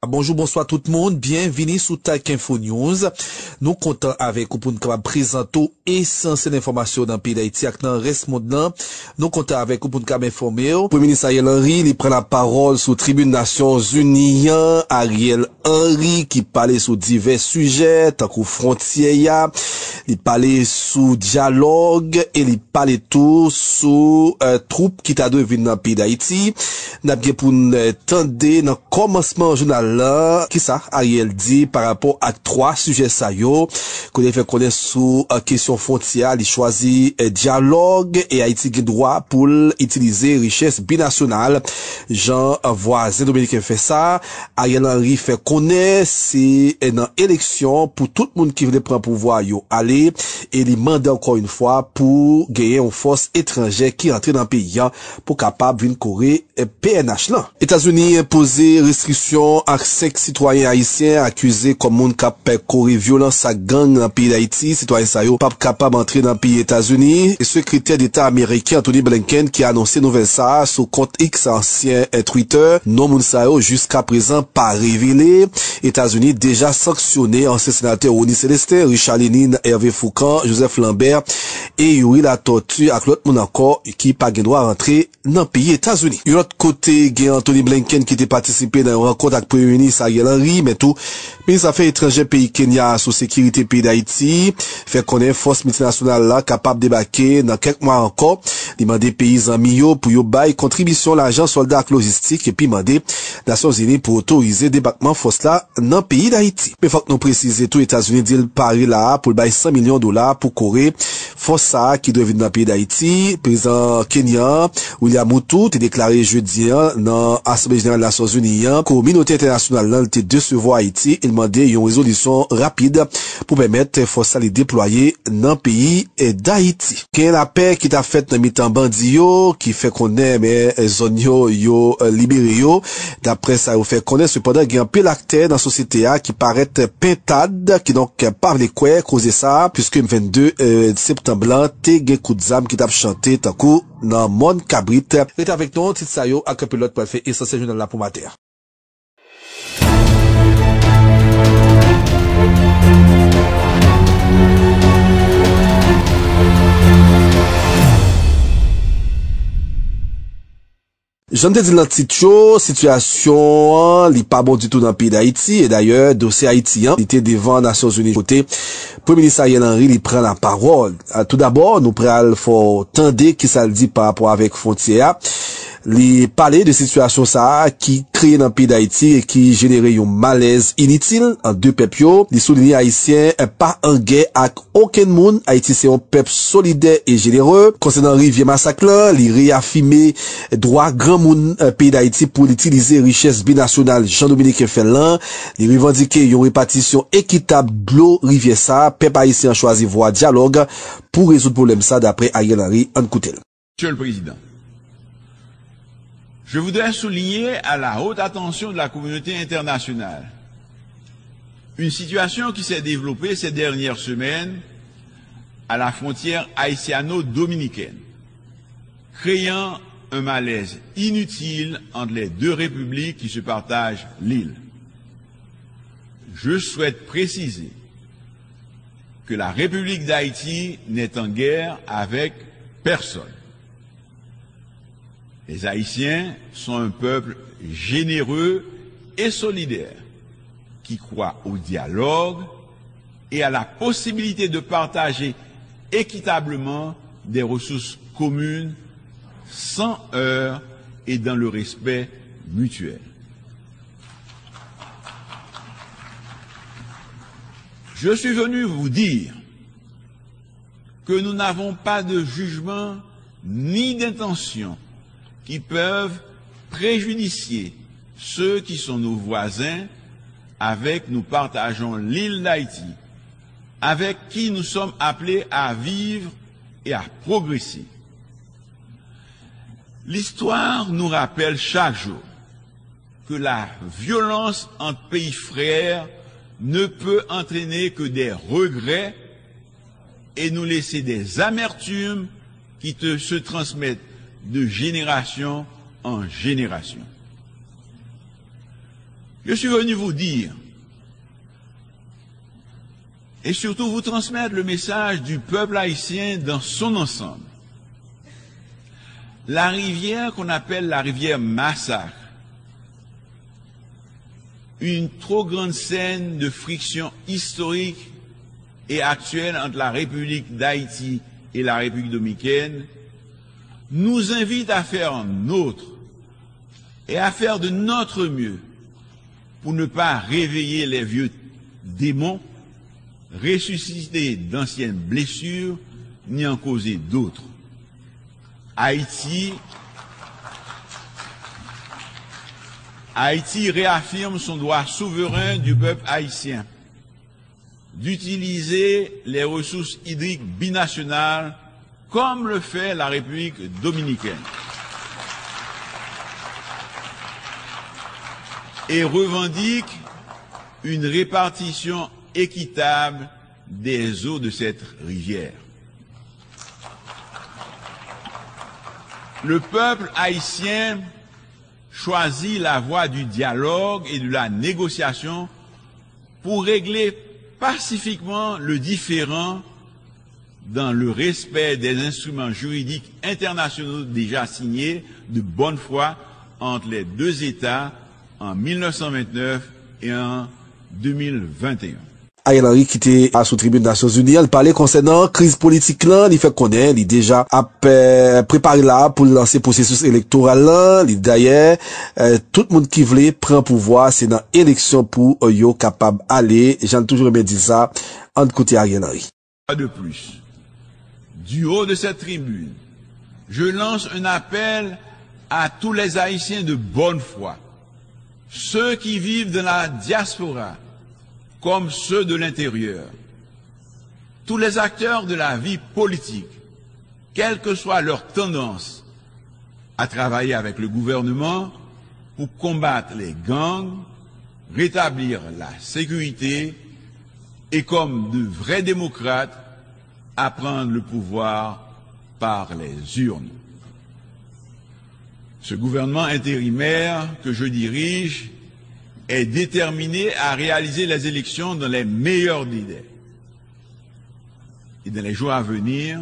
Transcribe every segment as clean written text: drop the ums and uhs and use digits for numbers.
Bonjour, bonsoir tout le monde. Bienvenue sur TAC Info News. Nous comptons avec vous pour nous présenter essentielles informations dans le pays d'Haïti avec dans le reste monde. Nous comptons avec vous pour nous informer. Le Premier ministre Ariel Henry, il prend la parole sur Tribune Nations Unies. Ariel Henry qui parlait sur divers sujets, tant que frontières, il parlait sur dialogue et il parlait tout sur troupes qui t'a dû venir dans le pays d'Haïti. N'a bien pour nous tendre dans le commencement journal là, qui ça Ariel dit par rapport à trois sujets ça yo qu'on a fait connaître sous question frontière, il choisit dialogue et Haïti qui droit pour utiliser richesse binationale. Jean voisin dominicain fait ça, Ariel Henry fait connaître c'est une élection pour tout le monde qui veut prendre pouvoir yo aller et il demande encore une fois pour gagner une force étrangère qui entre dans le pays pour capable venir courir PNH là. États-Unis imposé restriction à 5 citoyens haïtiens accusés comme monde capable courir violence à gang dans le pays d'Haïti. Citoyens ça yo pas capable d'entrer dans le pays États-Unis. Et secrétaire d'État américain Anthony Blinken qui a annoncé nouvelle ça sur compte X ancien Twitter. Non moun ça yo jusqu'à présent pas révélé. États-Unis déjà sanctionné ancien sénateur Ronnie Célestin, Richard Lénine, Hervé Foucan, Joseph Lambert et Yuri la tortue avec l'autre monde encore qui pas droit à rentrer dans le pays États-Unis. De l'autre côté, il y a Anthony Blinken qui était participé dans une rencontre avec Premier ministre Ariel Henry, mais tout, ministre affaires étrangères pays Kenya sur sécurité pays d'Haïti, fait connaître force multinationale là capable de débarquer dans quelques mois encore, demander pays amis pour yo bail contribution l'argent soldat logistique et puis demander Nations Unies pour autoriser débarquement force là dans pays d'Haïti. Mais faut que nous préciser tout États-Unis dit Paris là pour bail $100 millions pour Corée force ça qui doit venir dans pays d'Haïti. Président Kenya William Ruto a déclaré jeudi dans l'Assemblée générale des Nations Unies que la communauté internationale là te recevoir Haïti et demandé une résolution rapide pour permettre force ça les déployer dans le pays d'Haïti. Qu'il y a la paix qui t'a fait dans mi-temps bandi yo qui fait connaître mais zone yo libéré yo d'après ça fait connaître cependant il y a un pile acteur dans la société qui paraît pentade qui donc pas les quoi causer ça puisque le 22 septembre là t'es gen coup de zam qui t'a chanté tant coup dans monde cabrit. Rete avec nous titre ça yo ak pilote pour faire essentiel journal là pour mater. J'en ai dit dans le titre, situation, li pas bon du tout dans le pays d'Haïti, et d'ailleurs, dossier haïtien, il était devant les Nations Unies côté. Premier ministre Ariel Henry, il prend la parole. Tout d'abord, nous prenons, faut tendre qui ça le dit par rapport avec frontière. Les parler de situation ça qui crée dans le pays d'Haïti et qui génère un malaise inutile en deux peuples. Les souligner haïtiens pas en guerre avec aucun monde. Haïti c'est un peuple solidaire et généreux. Concernant Rivière Massacre, les réaffirmer droit grand monde pays d'Haïti pour utiliser richesse binationale Jean-Dominique Ferland. Les revendiquer une répartition équitable de l'eau Rivière ça. Peuple haïtien choisi voie dialogue pour résoudre le problème ça d'après Ariel Henry en Coutel. Monsieur le Président, je voudrais souligner à la haute attention de la communauté internationale une situation qui s'est développée ces dernières semaines à la frontière haïtiano-dominicaine, créant un malaise inutile entre les deux républiques qui se partagent l'île. Je souhaite préciser que la République d'Haïti n'est en guerre avec personne. Les Haïtiens sont un peuple généreux et solidaire qui croit au dialogue et à la possibilité de partager équitablement des ressources communes sans heurts et dans le respect mutuel. Je suis venu vous dire que nous n'avons pas de jugement ni d'intention qui peuvent préjudicier ceux qui sont nos voisins, avec nous partageons l'île d'Haïti, avec qui nous sommes appelés à vivre et à progresser. L'histoire nous rappelle chaque jour que la violence entre pays frères ne peut entraîner que des regrets et nous laisser des amertumes qui se transmettent de génération en génération. Je suis venu vous dire, et surtout vous transmettre le message du peuple haïtien dans son ensemble. La rivière qu'on appelle la rivière Massacre, une trop grande scène de friction historique et actuelle entre la République d'Haïti et la République dominicaine, nous invite à faire nôtre et à faire de notre mieux pour ne pas réveiller les vieux démons, ressusciter d'anciennes blessures, ni en causer d'autres. Haïti réaffirme son droit souverain du peuple haïtien d'utiliser les ressources hydriques binationales comme le fait la République dominicaine et revendique une répartition équitable des eaux de cette rivière. Le peuple haïtien choisit la voie du dialogue et de la négociation pour régler pacifiquement le différend dans le respect des instruments juridiques internationaux déjà signés de bonne foi entre les deux États en 1929 et en 2021. Ariel Henry qui était à sous tribune des Nations Unies, il parlait concernant crise politique là, il fait connaître, il déjà a préparé là pour lancer processus électoral là, il d'ailleurs tout le monde qui voulait prendre pouvoir, c'est dans élection pour yo capable aller, j'en toujours aimé dire ça en côté Ariel Henry. De plus, du haut de cette tribune, je lance un appel à tous les Haïtiens de bonne foi, ceux qui vivent dans la diaspora comme ceux de l'intérieur, tous les acteurs de la vie politique, quelle que soit leur tendance, à travailler avec le gouvernement pour combattre les gangs, rétablir la sécurité et comme de vrais démocrates, à prendre le pouvoir par les urnes. Ce gouvernement intérimaire que je dirige est déterminé à réaliser les élections dans les meilleurs délais. Et dans les jours à venir,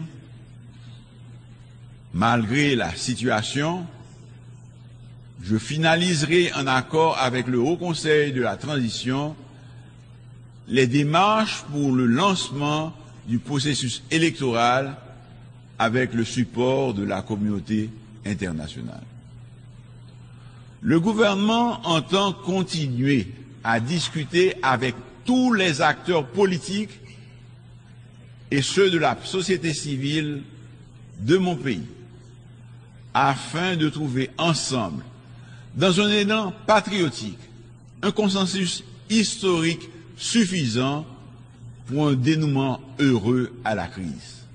malgré la situation, je finaliserai en accord avec le Haut Conseil de la Transition les démarches pour le lancement du processus électoral avec le support de la communauté internationale. Le gouvernement entend continuer à discuter avec tous les acteurs politiques et ceux de la société civile de mon pays, afin de trouver ensemble, dans un élan patriotique, un consensus historique suffisant pour un dénouement heureux à la crise.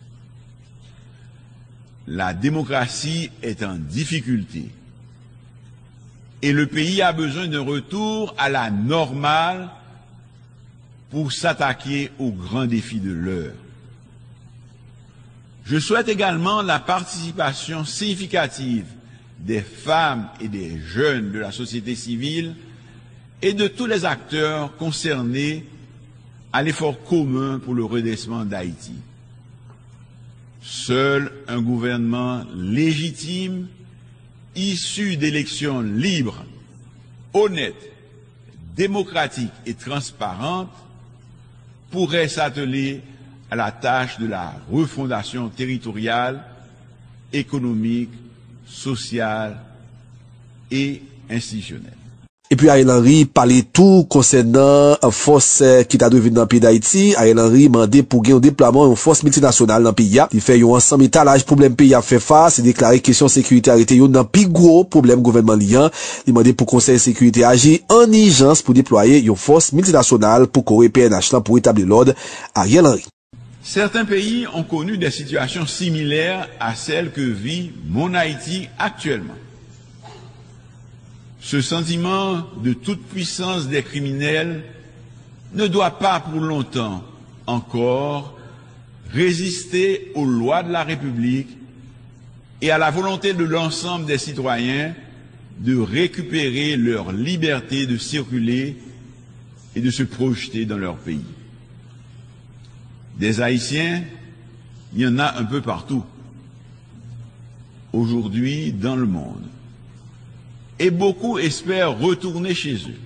La démocratie est en difficulté et le pays a besoin d'un retour à la normale pour s'attaquer aux grands défis de l'heure. Je souhaite également la participation significative des femmes et des jeunes de la société civile et de tous les acteurs concernés à l'effort commun pour le redressement d'Haïti. Seul un gouvernement légitime, issu d'élections libres, honnêtes, démocratiques et transparentes, pourrait s'atteler à la tâche de la refondation territoriale, économique, sociale et institutionnelle. Et puis Ariel Henry parlait tout concernant une force qui t'a devenu dans le pays d'Haïti. Ariel Henry demandé pour gagner un déploiement une force multinationale dans le pays. Il fait un ensemble étalage problème pays a fait face. Il déclaré question sécurité arrêté dans plus gros problème gouvernement liant. Il demandé pour conseil de sécurité agir en urgence pour déployer une force multinationale pour courir PNH pour établir l'ordre. Ariel Henry. Certains pays ont connu des situations similaires à celles que vit mon Haïti actuellement. Ce sentiment de toute puissance des criminels ne doit pas pour longtemps encore résister aux lois de la République et à la volonté de l'ensemble des citoyens de récupérer leur liberté de circuler et de se projeter dans leur pays. Des Haïtiens, il y en a un peu partout, aujourd'hui dans le monde. Et beaucoup espèrent retourner chez eux.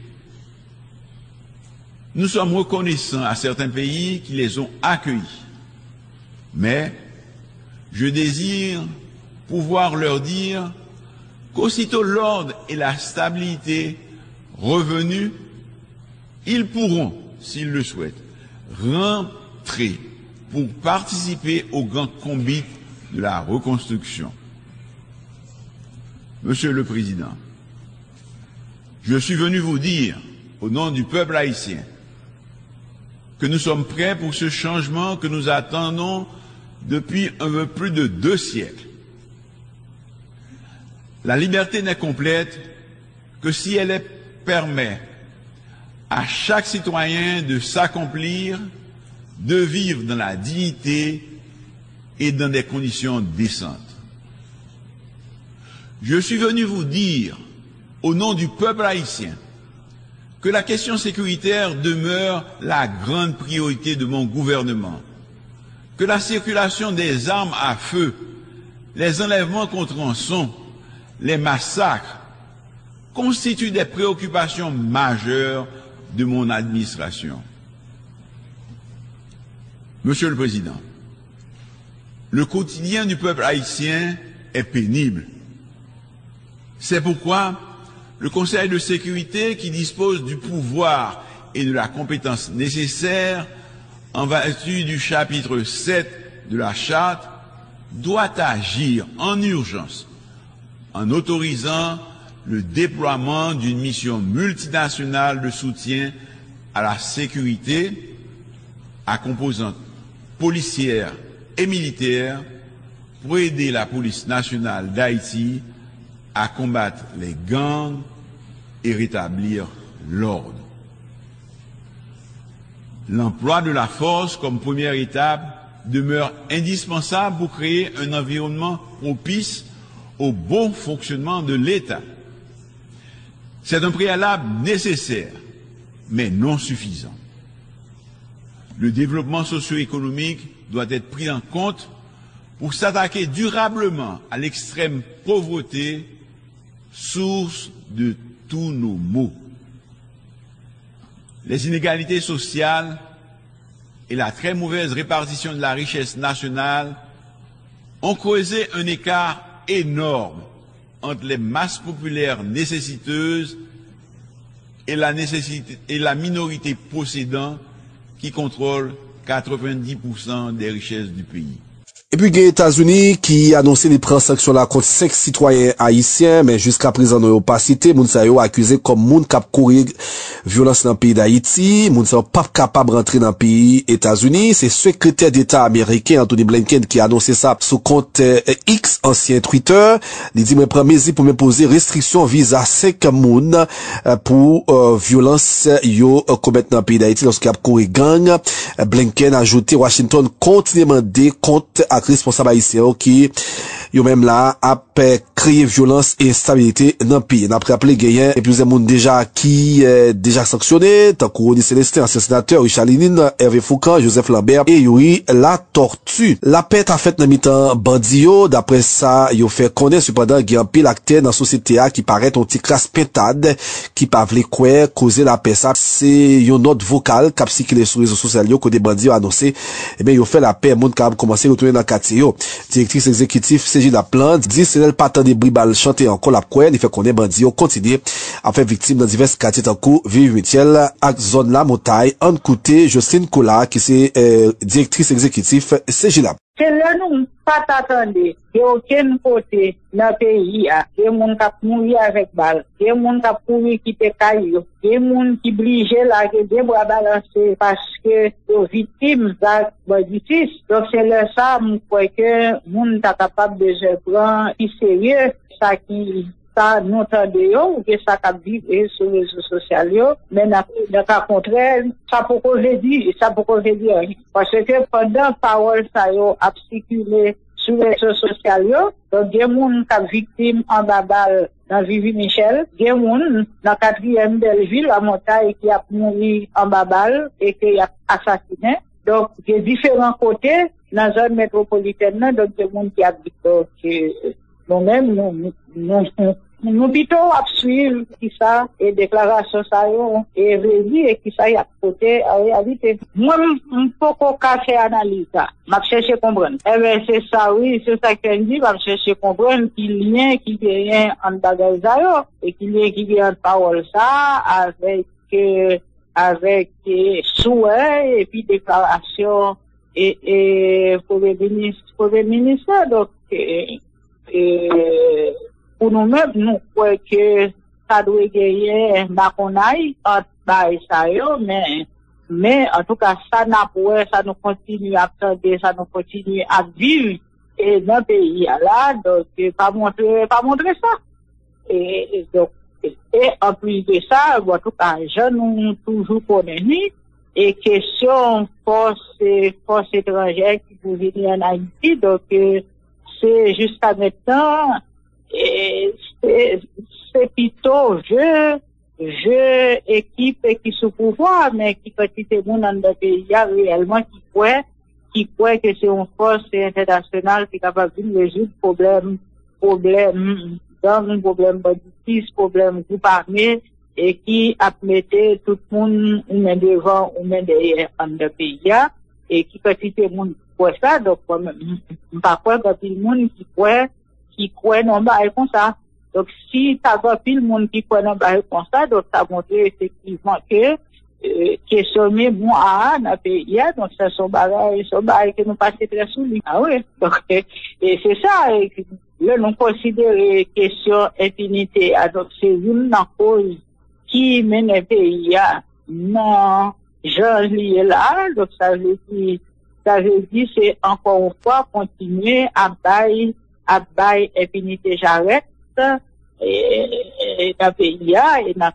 Nous sommes reconnaissants à certains pays qui les ont accueillis. Mais je désire pouvoir leur dire qu'aussitôt l'ordre et la stabilité revenus, ils pourront, s'ils le souhaitent, rentrer pour participer au grand combat de la reconstruction. Monsieur le Président, je suis venu vous dire, au nom du peuple haïtien, que nous sommes prêts pour ce changement que nous attendons depuis un peu plus de 2 siècles. La liberté n'est complète que si elle permet à chaque citoyen de s'accomplir, de vivre dans la dignité et dans des conditions décentes. Je suis venu vous dire, au nom du peuple haïtien, que la question sécuritaire demeure la grande priorité de mon gouvernement, que la circulation des armes à feu, les enlèvements contre rançon, les massacres constituent des préoccupations majeures de mon administration. Monsieur le Président, le quotidien du peuple haïtien est pénible. C'est pourquoi le Conseil de sécurité, qui dispose du pouvoir et de la compétence nécessaires en vertu du chapitre 7 de la Charte, doit agir en urgence en autorisant le déploiement d'une mission multinationale de soutien à la sécurité à composante policière et militaire pour aider la police nationale d'Haïti à combattre les gangs et rétablir l'ordre. L'emploi de la force comme première étape demeure indispensable pour créer un environnement propice au bon fonctionnement de l'État. C'est un préalable nécessaire, mais non suffisant. Le développement socio-économique doit être pris en compte pour s'attaquer durablement à l'extrême pauvreté, source de tous nos maux. Les inégalités sociales et la très mauvaise répartition de la richesse nationale ont causé un écart énorme entre les masses populaires nécessiteuses et la minorité possédant qui contrôle 90% des richesses du pays. Et puis, il y a les États-Unis qui annoncé les prendre sanction là contre 5 citoyens haïtiens, mais jusqu'à présent, nous n'avons pas cité, moun sa yo accusé comme moun kap courir violence dans le pays d'Haïti, moun sa yo pas capable de rentrer dans le pays États-Unis. C'est secrétaire d'État américain, Anthony Blinken, qui a annoncé ça sur compte X, ancien Twitter. Il dit, moi, prends mesure pour me poser restriction visa 5 moun, pour, violence yo commettre dans le pays d'Haïti lorsqu'il y a courir gang. Blinken a ajouté, Washington continue à demander compte responsable haïtien qui yo même là a créé violence et instabilité dans le pays. On a rappelé gagnant et plusieurs monde déjà qui déjà sanctionné, tant que Rony Célestin, ancien sénateur, Richard Lénine, Hervé Foucan, Joseph Lambert et Yuri la tortue. La paix a fait dans mi-temps bandio, d'après ça, yo fait connaître cependant qu'il y a un pile acteur dans la société qui paraît un petit classe pintade qui pas vle quoi causer la paix. Ça c'est une note vocale qui circule sur les réseaux sociaux que des bandits ont annoncé. Et bien yo fait la paix, monde qui a commencé à retourner dans quartier. Directrice exécutive CJ La Plante dit c'est elle pas tant des bribal chanter encore la quoi, il fait qu'on est bandit continue à faire victime dans divers quartiers en cours Vive Michel à zone la montagne en côté Jocelyne Kola qui c'est directrice exécutive CJ La. C'est là nous pas t'attendre de aucun côté dans le pays a des monde qui mourir avec balle, des monde qui mourir qui te caillou, des monde qui obligé là que des bras balancer parce que aux victimes d'actes banditisme. Donc c'est là ça moi crois que monde est capable de se prendre sérieux ça qui ça nous tendons ou que ça qu'a vivre sur les réseaux sociaux mais dans le cas contraire ça peut dire parce que pendant parole ça a circulé sur les réseaux sociaux. Donc, il y a des gens qui sont victimes en babal dans Vivi Michel. Il y a des gens dans 4e Belleville, à montagne, qui a mouru en babal et qui a assassiné. Donc, il y a différents côtés dans la zone métropolitaine, donc il y a des gens qui habitent. Donc, nous-mêmes, nous plutôt à suivre qui ça et déclaration ça et réduire et qui ça y a côté en réalité. Moi, un peu qu'à faire analyse ça. M'a chercher comprendre. Eh ben c'est ça oui, c'est ça qu'elle dit, m'a chercher comprendre qui lien qui vient en bagage ça et qui lien qui vient en parole ça avec souhait et puis déclaration et premier ministre donc pour nous-mêmes, nous croyons que ça doit gagner Bakonaï, mais en tout cas, ça nous continue à attendre, ça nous continue à vivre et dans le pays là, donc pas montrer ça. Et en plus de ça, en tout cas, je nous toujours connais et question force étrangère qui peut venir en Haïti, donc c'est jusqu'à maintenant. Et c'est plutôt jeu équipe qui sous pouvoir, mais qui quantité de monde dans le pays réellement qui croit que c'est une force internationale qui est capable de résoudre problème banditisme, problème groupe armé, et qui a metté tout le monde ou main devant ou main derrière dans le pays, et qui quantité de monde croit ça, donc, pas quoi, quand il y a le monde qui croit non bah comme ça. Donc si t'as pas pile monde qui croit non bah comme ça, donc ça montre effectivement que question bon dans le pays donc ça sont bagages que nous passer très souvent. Ah oui. Donc et c'est ça et là nous considérer question impunité donc c'est une cause qui mène le pays non genre lié là donc ça veut dire c'est encore une fois continuer à bailler impunité j'arrête et dans le pays et dans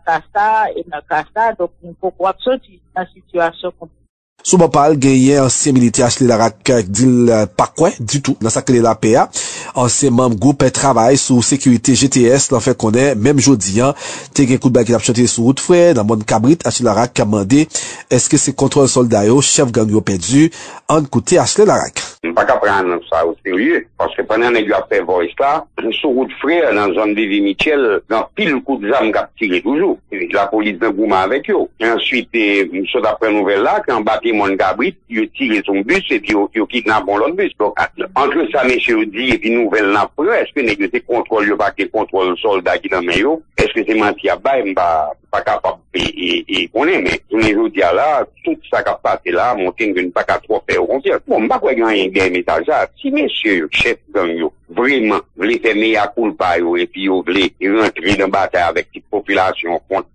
Kassa donc on peut pas sortir dans situation comme Sous parle gagné ancien militaire Ashley Larac dit pas quoi du tout dans sa clé la PA ancien membre groupe travail sous sécurité GTS l'en fait connaît même jodi t'es un coup de balle qui a chanté sur route frère dans monde Cabrit Ashley Larac a demandé est-ce que c'est contrôle soldat yo chef gang yo perdu en côté Ashley Larac pas qu'à prendre ça au sérieux parce que pendant que a fait voice là sur route frère dans zone de Vivi Michel dans pile coup de zam qu'a tiré toujours la police de Gouma avec eux et ensuite sur d'après nouvelle là quand mon Gabrit, il tire son bus et puis il kidnappe l'autre bus. Donc, entre ça, monsieur dit, et puis nouvelle n'a pas, est-ce que négocier contrôle, pas que contrôle soldat qui dans le est-ce que c'est menti à bas, pas capable et qu'on est, mais tous les jours là, tout ça qui a passé là, monter une pas qu'à trop faire confiance. Bon, pas quoi gagner un message là. Si monsieur, chef gang yo, vraiment, voulez faire meilleur culpa yo, et puis yo voulez rentrer dans la bataille avec cette population contre,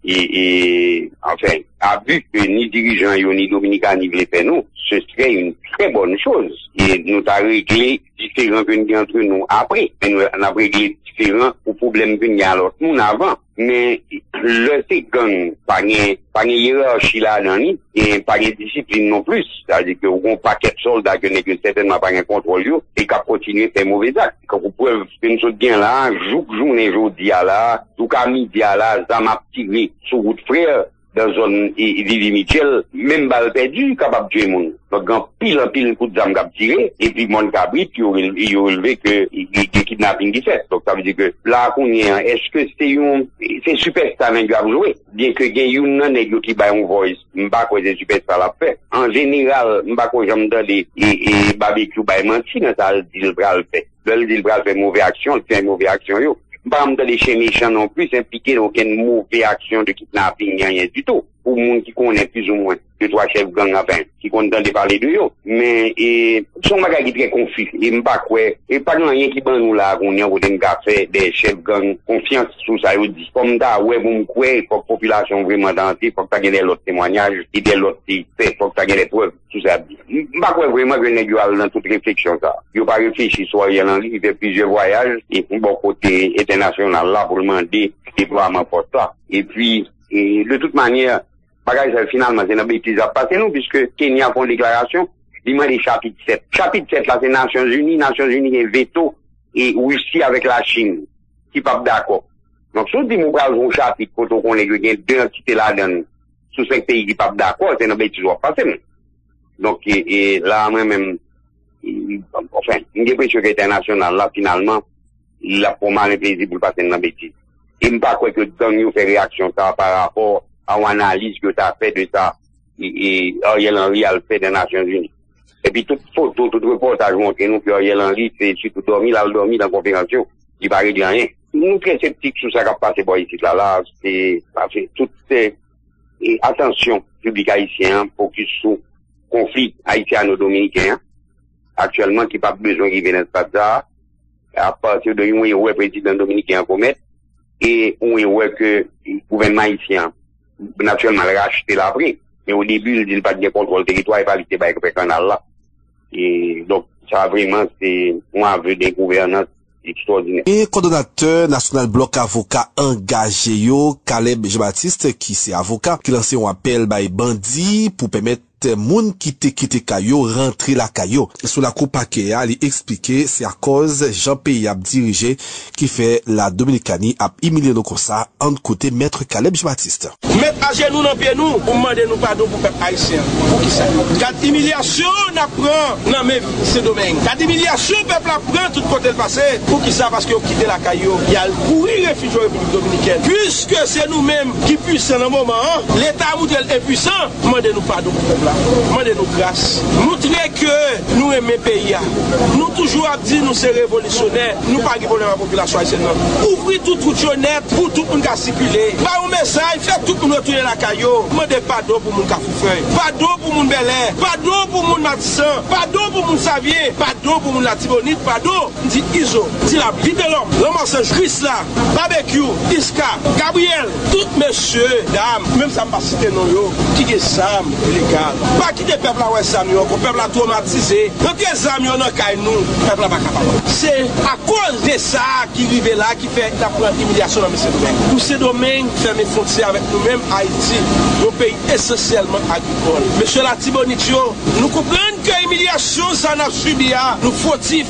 et, enfin, à but que ni dirigeants yo, ni dominicains, ni voulez faire nous, ce serait une très bonne chose. Et nous avons réglé différents que entre nous après. Mais nous avons réglé différents pour problèmes que nous avons nous avant. Mais le gang, pas une hiérarchie là, et pas une discipline non plus. C'est-à-dire que un paquet de soldats que n'est certainement pas un contrôle, et qu'à continuer à faire mauvais actes. Quand vous pouvez faire une chose bien là, journée, jour, là, tout à midi là, ça m'a tiré sur route frère. Dans zone Vivi Michel, même balle perdue, capable de tuer monde. Donc, en pile coup de zame cap tiré, et puis mon cabrit, il a relevé que, kidnapping qui fait. Donc, ça veut dire que, là, est-ce que c'est superstar qui a joué? Bien que, il y a une nègre qui bat un voice, m'pas quoi c'est superstar l'a fait. En général, m'pas quoi j'aime dans les, barbecue bat menti, dans ça, le dit le bras le fait. Le dit le bras fait mauvaise action, il fait mauvaise action, yo. Pas dans les chez méchants non plus, impliqué dans aucune mauvaise action de kidnapping, rien du tout. Pour monde qui connaît plus ou moins, 2-3 chefs gang à peine, qui comptent parler de eux. Mais, son bagage est très confus. Et m'pas quoi, et pas rien qui ban nous là, on est au fait des chefs gang, confiance sous ça, ils disent, comme ça, ouais, bon, quoi, faut que population vraiment dentée, faut que t'as gagné l'autre témoignage, et des l'autre fait, faut que t'as gagné des preuves, tout ça. M'pas quoi, vraiment, que les gars, dans toute réflexion, ça. Ils pas réfléchi, soit il y a il fait plusieurs voyages, et pour bon côté international, là, pour demander, déploiement pour ça. Et puis, de toute manière, bagage finalement c'est une bêtise à passer nous puisque Kenya font une déclaration il m'a dit chapitre 7. Chapitre 7, là, c'est Nations Unies et veto, et Russie avec la Chine, qui pas d'accord. Donc, si on dit, mon un chapitre, quand on est, il y a deux entités là-dedans, sous 5 pays qui pas d'accord, c'est une bêtise qui va passer. Donc, et là, moi-même, enfin, une dépression internationale, là, finalement, il a pour mal plaisir pour passer une bêtise. Et je ne pas que dans nous fait réaction ça par rapport à une analyse que tu as fait de ça, et Ariel Henry a fait des Nations Unies. Et puis, toute photo, tout reportage montre nous que Ariel Henry, c'est surtout dormi dans la conférence, il va régler rien. Nous, très sceptiques sur ça qui a passé pour ici, là, c'est, toute, et attention, public haïtien, focus sur conflit haïtiano-dominicain, actuellement, qui n'a pas besoin qu'il vienne de ça, à partir de où il y a président dominicain commettre, et où il y a que le gouvernement haïtien, naturellement, racheté l'après, mais au début, il dit pas de contrôle territoire, il pas laisser le canal là. Et donc, ça vraiment, c'est, moi, je veux des gouvernances extraordinaires. Et coordonnateur national bloc avocat engagé yo, Caleb Jean-Baptiste, qui c'est avocat, qui lance un appel by bandit pour permettre moun qui te kayo rentrer la kayo. Sous la coupe paquet, il expliqué c'est à cause Jean-Pays a dirigé qui fait la Dominicanie a humilié nos comme ça en côté maître Caleb Jean-Baptiste. Mettre à genoux dans pied nous pour demander nous pardon pour peuple haïtien. Pour qui ça? Quatre humiliation n'apprend dans mes ce domaine. Quatre humiliation peuple apprend tout côté le passé. Pour qui ça? Parce que quitté la caillou. Il y a le courir réfugié en République dominicaine. Puisque c'est nous-mêmes qui puissons dans le moment, l'État est impuissant, demandez nous pardon pour peuple. Demandez-nous grâce. Montrez que nous aimons le pays. Nous toujours dit nous sommes révolutionnaires. Nous pas de problème à la population haïtienne. Ouvrez tout honnête pour tout le monde qui circuler. Pas un message, faites tout le monde retourner la caillou. Demandez pardon pour le monde Cafoufeuille. Pardon pour le monde Bel-Air. Pardon pour le monde Matissan. Pardon pour le monde Xavier. Pardon pour le monde Latibonite. Pardon. Dit Iso. Dit la vie de l'homme. L'homme enseigne Chris là. Barbecue. Iska. Gabriel. Tout messieurs, dames. Même ça m'a cité non yo. Qui est Sam illégal. Pas quitter le peuple à Ouessam, le peuple a traumatisé. Donc les amis, on a qu'à nous, le peuple n'a pas capable. C'est à cause de ça qui arrive là, qui fait la première humiliation dans ce domaine. Pour ce domaine, fermer frontières avec nous-mêmes, Haïti, un pays essentiellement agricole. Monsieur Latibonite, nous comprenons que l'humiliation, ça n'a subi, nous fautifs,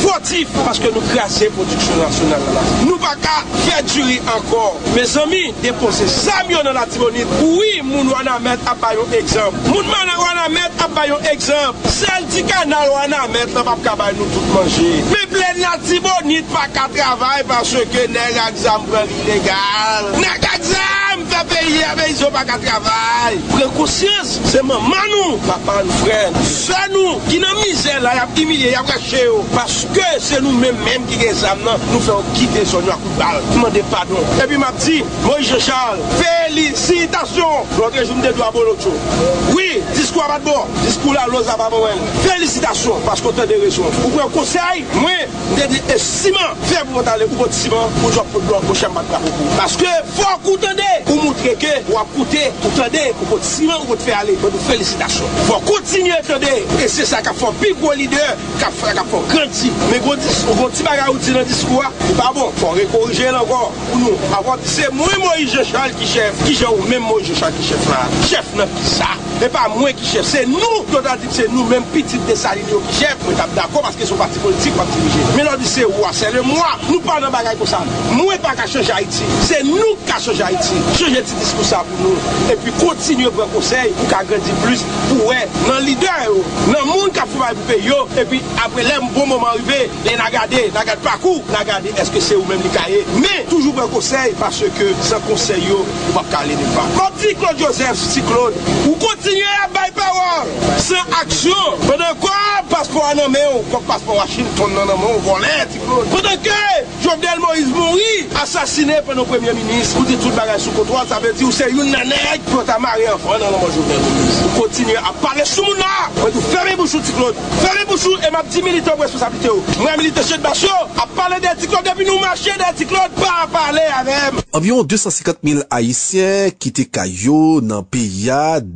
parce que nous crasons la production nationale. Nous ne pouvons pas faire durer encore. Mes amis, déposer ça dans la Latibonite. Oui, nous allons mettre à un exemple. On a mettre à bailler un exemple. Celle du canal, on a mettre là, pas nous tout manger. Mais plein de Tibonite pas qu'à travailler parce que nèg exam prend illégal. Nèg exam fait payer avec ils ont pas qu'à travailler. Prends conscience, c'est maman nous, papa nous frère. C'est nous qui dans misère là, y a humilié, y a caché parce que c'est nous même qui exam nous faisons quitter son à coup de balle. Demandez pardon. Et puis m'a dit Moïse Charles, félicitations. L'autre jour me doit bolocho. Oui, discours à bon, discours là, l'ose à bon. Félicitations, parce qu'on a des raisons. Vous pouvez un conseil, moi, je dis, ciment, faire pour aller pour votre ciment, pour jouer pour le blanc, pour changer parce que, faut coûter, pour montrer que, vous coûter, pour t'aider, pour votre ciment, pour te faire aller, pour félicitations. Faut continuer à t'aider, et c'est ça qu'a fait plus gros leader, qu'a fait grandir. Mais gros petit bagage dans le discours, c'est pas bon, faut corriger encore, pour nous. Avant, c'est moi, Moïse Charles qui chef, qui j'ai même Moïse Charles qui chef là. Chef, n'a plus ça. Et pas moi qui chef, c'est nous, c'est nous, même petit de Salinio qui chef, mais d'accord parce que son parti politique pas dirigé. Mais là, c'est roi, c'est le moi, nous parlons de bagaille comme ça. Moi, pas qu'à changer Haïti, c'est nous qui avons changé Haïti. Changer petit discours ça pour nous. Et puis continuer à prendre conseil pour qu'à grandir plus, pour dans le leader, dans le monde qui a fait pour pays, et puis après, les bon moment arrivé, les n'a gardé parcours, n'a gardé, est-ce que c'est ou même les cahiers. Mais toujours prendre conseil parce que sans conseil, on va pas aller de pas. Comme dit Claude Joseph, si Claude, ou continuer à bailler parole, sans action, pendant quoi passeport à nommer, comme passeport à Washington, on volait, pendant que Jovenel Moïse mourit, assassiné par nos premiers ministres, vous dites tout le bagage sous contrôle, ça veut dire que c'est une nanette pour ta mariée enfant dans le Jovenel Moïse. Vous continuez à parler sous mon là, vous fermez bouchou, Ticlaude, fermez bouchou, et ma petite militaire de responsabilité. Moi, militaire chez Bachot, à parler des Ticlaude, depuis nous marcher des Ticlaude, pas à parler avec. Environ 250 000 Haïtiens quittent Kayo dans le pays,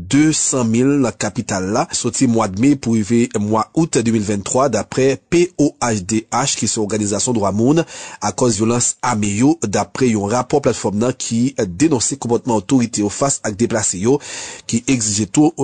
200 000 dans la capitale là, sorti mois de mai pour arriver mois août 2023 d'après POHDH qui est une organisation de droit monde à cause de violence améo d'après un rapport plateforme qui dénonçait comportement autorité au face avec déplacés qui exigeait tout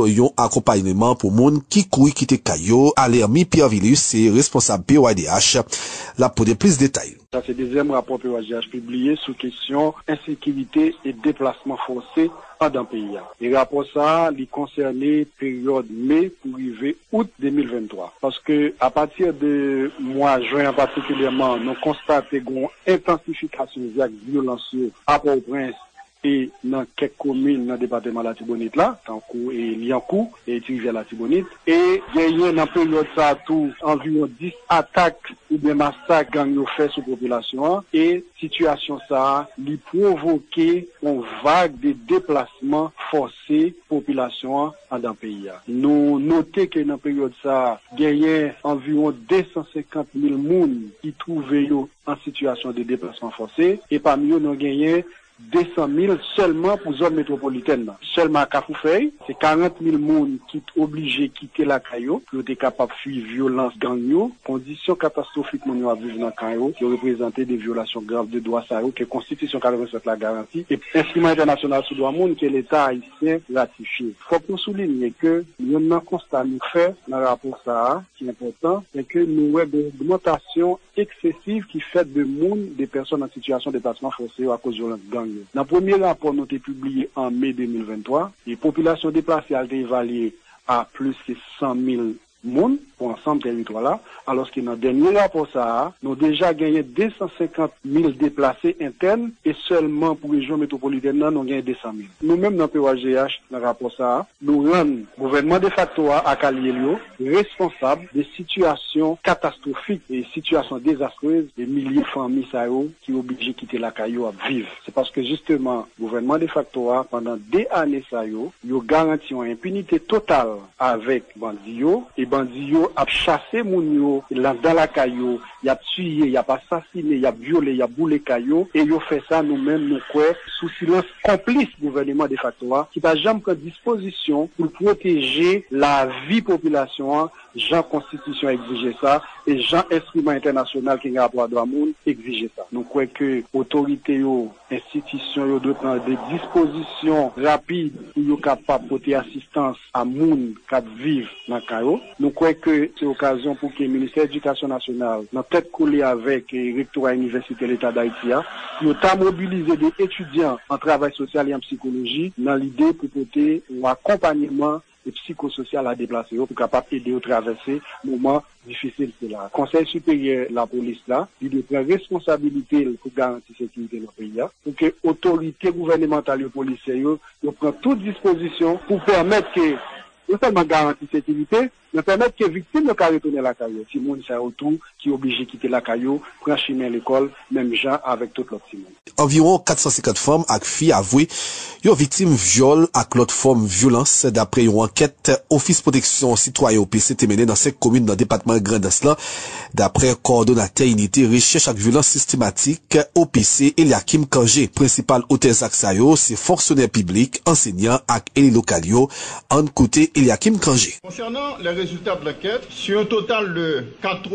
yon accompagnement pour moun qui couri quitter Kayo. Alermi Pierre-Villus, c'est responsable POADH. Là, pour des plus de détails. Ça, c'est le deuxième rapport POADH publié sous question insécurité et déplacement forcé dans le pays. Le rapport ça, il concernait période mai pour arriver août 2023. Parce que à partir de mois juin particulièrement, nous constatons une intensification des actes violentieux à Port-au-Prince et dans quelques communes dans le département de la Tibonite là, Tankou et Liankou et Tivrivière la Tibonite. Et il y a eu dans la période ça tout environ 10 attaques ou des massacres gang fait sur la population. Et situation ça, lui provoqué une vague de déplacements forcés population dans le pays. Nous notons que dans la période ça, il y a eu environ 250 000 personnes qui trouvaient en situation de déplacement forcé. Et parmi eux, nous avons gagné 200 000 seulement pour zone métropolitaine. Seulement à Kafoufei, c'est 40 000 personnes qui sont obligés de quitter la Kayo pour être capables de fuir violence gang, conditions catastrophiques que nous vivons dans la Kayo, qui ont représenté des violations graves de droits sociaux que la Constitution 87 la garantie, et l'instrument international sur le droit monde que l'État haïtien ratifie. Il faut que nous soulignions que nous avons un constat nous fait dans le rapport ça, qui est important, c'est que nous avons une augmentation excessive qui fait des personnes en situation de déplacement forcé à cause de violence gang. Dans le premier rapport, nous avons publié en mai 2023, les populations déplacées ont été évaluées à plus que 100 000 personnes pour ensemble territoire là, alors que dans le dernier rapport ça, nous avons déjà gagné 250 000 déplacés internes et seulement pour la région métropolitaine, nous avons gagné 200 000. Nous-mêmes dans le POADH, dans le rapport ça, nous rendons le gouvernement de facto à Kalielio responsable des situations catastrophiques et situations désastreuses des milliers de familles qui sont obligées de quitter la Kayo à vivre. C'est parce que justement, le gouvernement de facto pendant des années ça, il a garanti une impunité totale avec Bandio et Bandio a chassé Mounio dans la Kayo, il a tué, il a assassiné, il a violé, il a boulé Kayo et il a fait ça nous-mêmes, nous quoi, sous silence complice du gouvernement de facto qui n'a jamais pris disposition pour protéger la vie population. Jean Constitution exigeait ça et Jean Instrument International qui est rapport à droit monde exigeait ça. Nous croyons que autorités, institutions, doivent prendre des dispositions rapides pour être capables de porter assistance à monde qui vivent dans le Cairo. Nous croyons que c'est l'occasion pour que le ministère de l'Éducation nationale, dans tête collée avec le rectorat de l'Université de l'État d'Haïti, nous avons mobilisé des étudiants en travail social et en psychologie dans l'idée pour porter un accompagnement et psychosocial à déplacer pour capable aider au traverser moment difficile c'est là. Conseil supérieur la police là, il doit prendre responsabilité pour garantir la sécurité dans le pays pour que autorités gouvernementales et policières yo prennent toute disposition pour permettre que non seulement garantir la sécurité, mais permettre que les victimes ne puissent retourner à la Caillou. Si le monde est autour, qui est obligé de quitter la Caillou, prendre chemin à l'école, même gens avec tout l'autre monde. Environ 450 femmes et filles avouées, sont victimes de viol et l'autre forme de violence d'après une enquête Office Protection Citoyen OPC menée dans 5 communes dans le département Grand Est. D'après coordonnateur unité recherche et violence systématique OPC Eliakim Kangé, principal auteur Saxayo, c'est fonctionnaire public, enseignant et élus locaux, en côté Eliakim Kangé. Concernant les résultats de l'enquête, sur un total de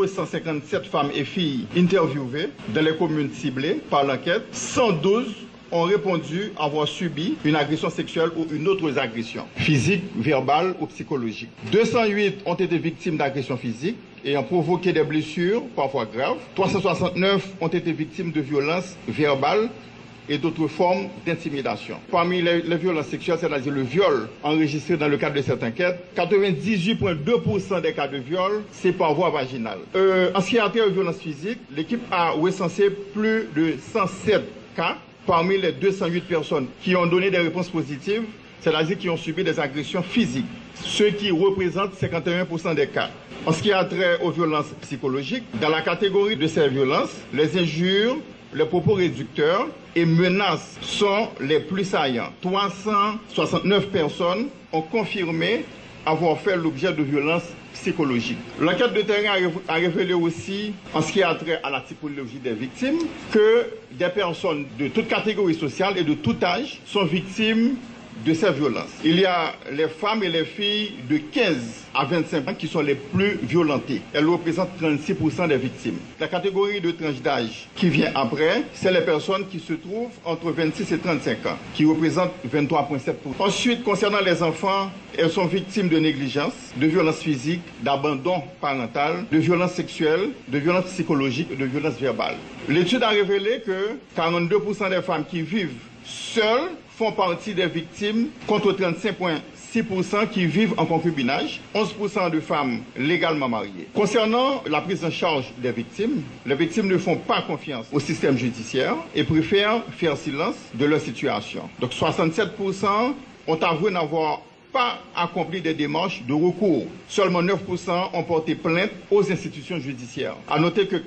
457 femmes et filles interviewées dans les communes ciblées par l'enquête, 112 ont répondu avoir subi une agression sexuelle ou une autre agression, physique, verbale ou psychologique. 208 ont été victimes d'agressions physiques et ont provoqué des blessures, parfois graves. 369 ont été victimes de violences verbales et d'autres formes d'intimidation. Parmi les violences sexuelles, c'est-à-dire le viol enregistré dans le cadre de cette enquête, 98,2% des cas de viol, c'est par voie vaginale. En ce qui a trait aux violences physiques, l'équipe a recensé plus de 107 cas parmi les 208 personnes qui ont donné des réponses positives, c'est-à-dire qui ont subi des agressions physiques, ce qui représente 51% des cas. En ce qui a trait aux violences psychologiques, dans la catégorie de ces violences, les injures, les propos réducteurs et menaces sont les plus saillants. 369 personnes ont confirmé avoir fait l'objet de violences psychologiques. L'enquête de terrain a révélé aussi, en ce qui a trait à la typologie des victimes, que des personnes de toute catégorie sociale et de tout âge sont victimes de ces violences. Il y a les femmes et les filles de 15 à 25 ans qui sont les plus violentées. Elles représentent 36% des victimes. La catégorie de tranche d'âge qui vient après, c'est les personnes qui se trouvent entre 26 et 35 ans, qui représentent 23,7%. Ensuite, concernant les enfants, elles sont victimes de négligence, de violences physiques, d'abandon parental, de violences sexuelles, de violences psychologiques et de violences verbales. L'étude a révélé que 42% des femmes qui vivent seules font partie des victimes contre 35,6% qui vivent en concubinage, 11% de femmes légalement mariées. Concernant la prise en charge des victimes, les victimes ne font pas confiance au système judiciaire et préfèrent faire silence de leur situation. Donc 67% ont avoué n'avoir pas accompli des démarches de recours. Seulement 9% ont porté plainte aux institutions judiciaires. À noter que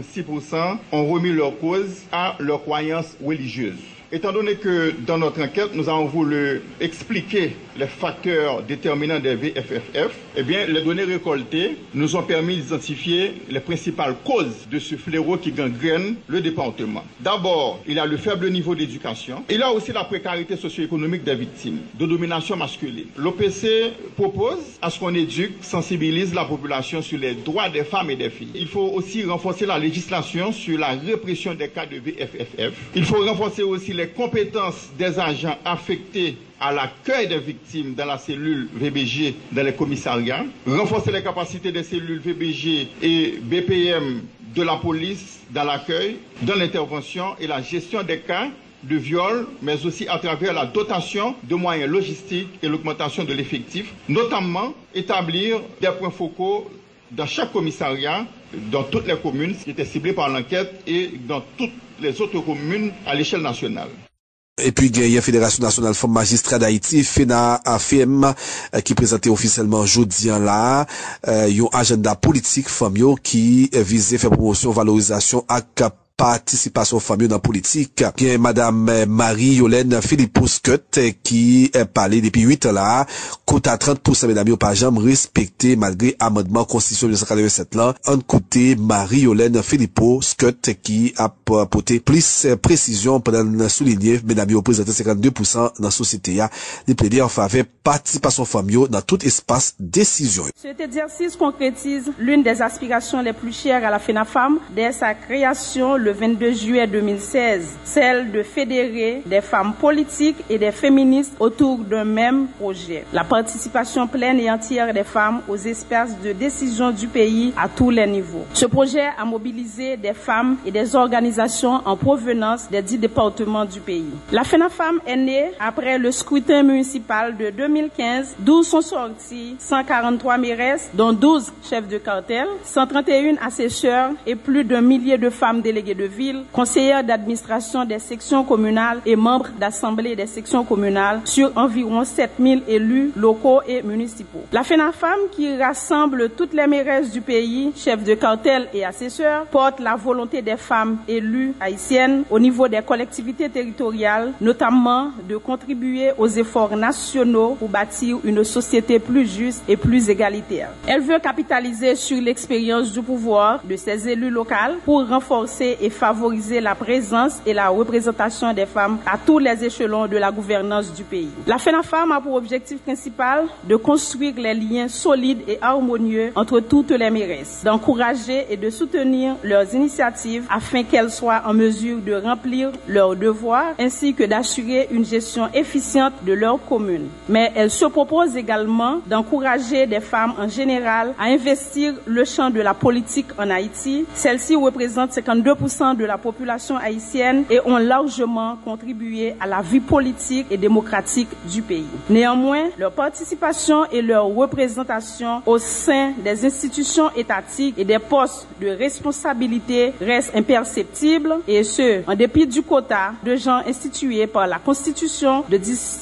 4,6% ont remis leur cause à leurs croyances religieuses. Étant donné que dans notre enquête, nous avons voulu expliquer les facteurs déterminants des VFFF, eh bien, les données récoltées nous ont permis d'identifier les principales causes de ce fléau qui gangrène le département. D'abord, il y a le faible niveau d'éducation. Il y a aussi la précarité socio-économique des victimes, de domination masculine. L'OPC propose à ce qu'on éduque, sensibilise la population sur les droits des femmes et des filles. Il faut aussi renforcer la législation sur la répression des cas de VFFF. Il faut renforcer aussi les compétences des agents affectés à l'accueil des victimes dans la cellule VBG dans les commissariats, renforcer les capacités des cellules VBG et BPM de la police dans l'accueil, dans l'intervention et la gestion des cas de viol, mais aussi à travers la dotation de moyens logistiques et l'augmentation de l'effectif, notamment établir des points focaux dans chaque commissariat, dans toutes les communes qui étaient ciblées par l'enquête et dans toutes les autres communes à l'échelle nationale. Et puis, il y a la Fédération nationale Femmes Magistrats d'Haïti, FENA-AFM, qui présentait officiellement jeudi là, un agenda politique femme qui visait faire promotion, valorisation à participation famille dans la politique. Il y a Madame Marie-Yolène Philippot-Scott qui parlait depuis 8 ans là, côté à 30% mesdames au pas jamais respecté malgré amendement constitution 1987 là. En côté Marie-Yolène Philippot-Scott qui a apporté plus précision pendant souligner mesdames représentent 52% dans la société a, les plaider en faveur participation famille dans tout espace décision. Cet exercice concrétise l'une des aspirations les plus chères à la FENAFAM dès sa création le 22 juillet 2016, celle de fédérer des femmes politiques et des féministes autour d'un même projet. La participation pleine et entière des femmes aux espaces de décision du pays à tous les niveaux. Ce projet a mobilisé des femmes et des organisations en provenance des 10 départements du pays. La FENAFAM est née après le scrutin municipal de 2015, d'où sont sortis 143 mairesses, dont 12 chefs de cartel, 131 assesseurs et plus d'un millier de femmes déléguées de ville, conseillères d'administration des sections communales et membres d'assemblée des sections communales sur environ 7000 élus locaux et municipaux. La FENAFAM, qui rassemble toutes les mairesses du pays, chefs de cartel et assesseurs, porte la volonté des femmes élues haïtiennes au niveau des collectivités territoriales, notamment de contribuer aux efforts nationaux pour bâtir une société plus juste et plus égalitaire. Elle veut capitaliser sur l'expérience du pouvoir de ses élus locaux pour renforcer et favoriser la présence et la représentation des femmes à tous les échelons de la gouvernance du pays. La FENAFAM a pour objectif principal de construire les liens solides et harmonieux entre toutes les mairesses, d'encourager et de soutenir leurs initiatives afin qu'elles soient en mesure de remplir leurs devoirs ainsi que d'assurer une gestion efficiente de leur commune. Mais elle se propose également d'encourager des femmes en général à investir le champ de la politique en Haïti. Celles-ci représentent 52% de la population haïtienne et ont largement contribué à la vie politique et démocratique du pays. Néanmoins, leur participation et leur représentation au sein des institutions étatiques et des postes de responsabilité restent imperceptibles, et ce, en dépit du quota de genre institué par la Constitution de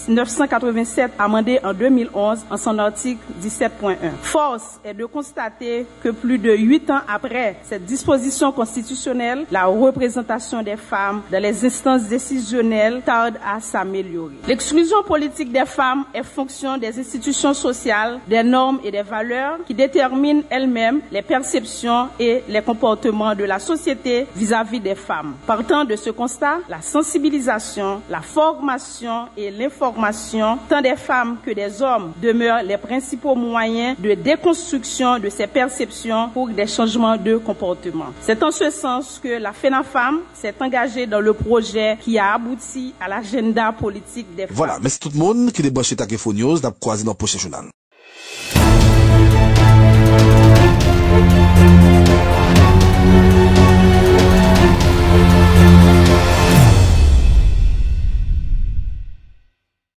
1987 amendée en 2011 en son article 17.1. Force est de constater que plus de 8 ans après cette disposition constitutionnelle, la représentation des femmes dans les instances décisionnelles tarde à s'améliorer. L'exclusion politique des femmes est fonction des des institutions sociales, des normes et des valeurs qui déterminent elles-mêmes les perceptions et les comportements de la société vis-à-vis des femmes. Partant de ce constat, la sensibilisation, la formation et l'information, tant des femmes que des hommes, demeurent les principaux moyens de déconstruction de ces perceptions pour des changements de comportement. C'est en ce sens que la FENAFAM s'est engagée dans le projet qui a abouti à l'agenda politique des femmes. Voilà, merci tout le monde qui débranche Tac Info News, n'a croisé dans le prochain journal.